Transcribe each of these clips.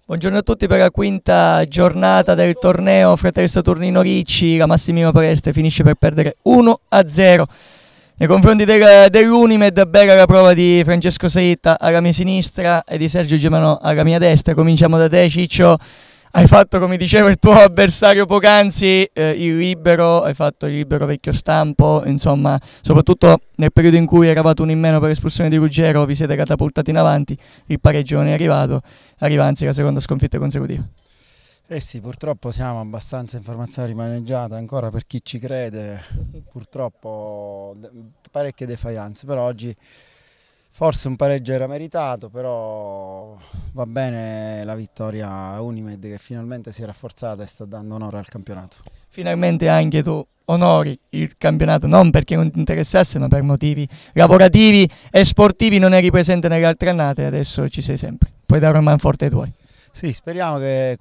Buongiorno a tutti per la quinta giornata del torneo Fratelli Saturnino Ricci. La Massimino Preste finisce per perdere 1-0 nei confronti dell'Unimed. Bella la prova di Francesco Saitta alla mia sinistra e di Sergio Germanò alla mia destra. Cominciamo da te, Ciccio. Hai fatto, come diceva il tuo avversario poc'anzi, il libero, hai fatto il libero vecchio stampo, insomma, soprattutto nel periodo in cui eravate uno in meno per l'espulsione di Ruggero, vi siete catapultati in avanti, il pareggio non è arrivato, arriva anzi la seconda sconfitta consecutiva. Eh sì, purtroppo siamo abbastanza informazione rimaneggiata, ancora per chi ci crede, purtroppo parecchie defianze, però oggi forse un pareggio era meritato, però va bene la vittoria Unimed che finalmente si è rafforzata e sta dando onore al campionato. Finalmente anche tu onori il campionato, non perché non ti interessasse, ma per motivi lavorativi e sportivi. Non eri presente nelle altre annate, adesso ci sei sempre. Puoi dare un manforte ai tuoi. Sì, speriamo che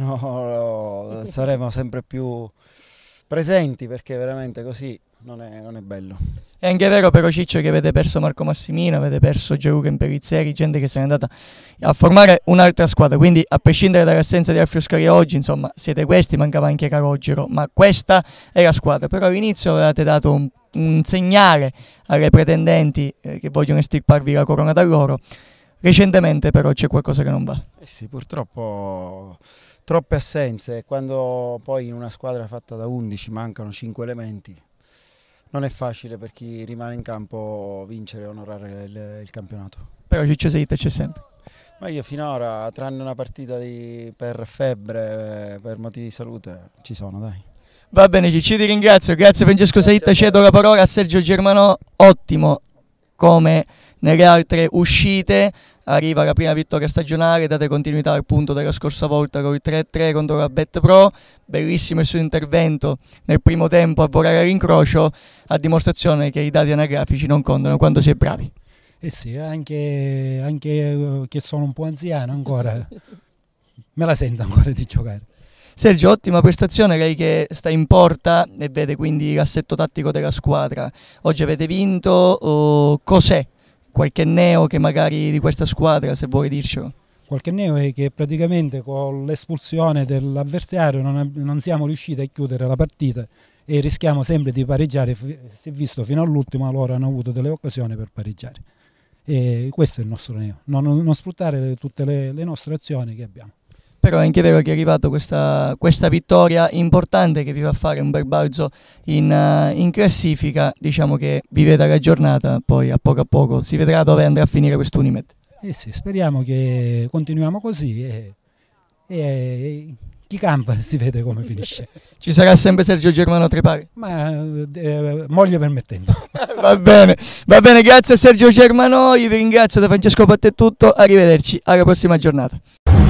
quest'anno saremo sempre più presenti, perché veramente così non è bello. È anche vero però, Ciccio, che avete perso Marco Massimino, avete perso Gianluca Imperizzeri, gente che se n'è andata a formare un'altra squadra, quindi a prescindere dall'assenza di Alfio Scaria oggi, insomma, siete questi, mancava anche Calogero, ma questa è la squadra. Però all'inizio avevate dato un segnale alle pretendenti che vogliono estirparvi la corona da loro. Recentemente però c'è qualcosa che non va. Sì, purtroppo troppe assenze, quando poi in una squadra fatta da 11 mancano 5 elementi, non è facile per chi rimane in campo vincere e onorare il campionato. Però Ciccio Saitta c'è sempre. Ma io finora, tranne una partita per febbre, per motivi di salute, ci sono, dai. Va bene Ciccio, ti ringrazio, grazie Francesco Saitta, cedo la parola a Sergio Germanò. Ottimo come nelle altre uscite, arriva la prima vittoria stagionale, date continuità al punto della scorsa volta con il 3-3 contro la Bet Pro. Bellissimo il suo intervento nel primo tempo a volare a rincrocio, a dimostrazione che i dati anagrafici non contano quando si è bravi. Eh sì, anche che sono un po' anziano ancora, me la sento ancora di giocare. Sergio, ottima prestazione, lei che sta in porta e vede quindi l'assetto tattico della squadra. Oggi avete vinto, cos'è? Qualche neo che magari di questa squadra, se vuoi dircelo? Qualche neo è che praticamente con l'espulsione dell'avversario non siamo riusciti a chiudere la partita e rischiamo sempre di pareggiare. Si è visto fino all'ultimo, loro hanno avuto delle occasioni per pareggiare. E questo è il nostro neo, non sfruttare tutte le nostre azioni che abbiamo. Però è anche vero che è arrivata questa vittoria importante che vi fa fare un bel balzo in classifica. Diciamo che vivete la giornata, poi a poco si vedrà dove andrà a finire quest'Unimed. Eh sì, speriamo che continuiamo così e chi campa si vede come finisce. Ci sarà sempre Sergio Germanò Trepari? Ma moglie permettendo. Va bene, grazie a Sergio Germanò, io vi ringrazio, da Francesco Patte è tutto, arrivederci, alla prossima giornata.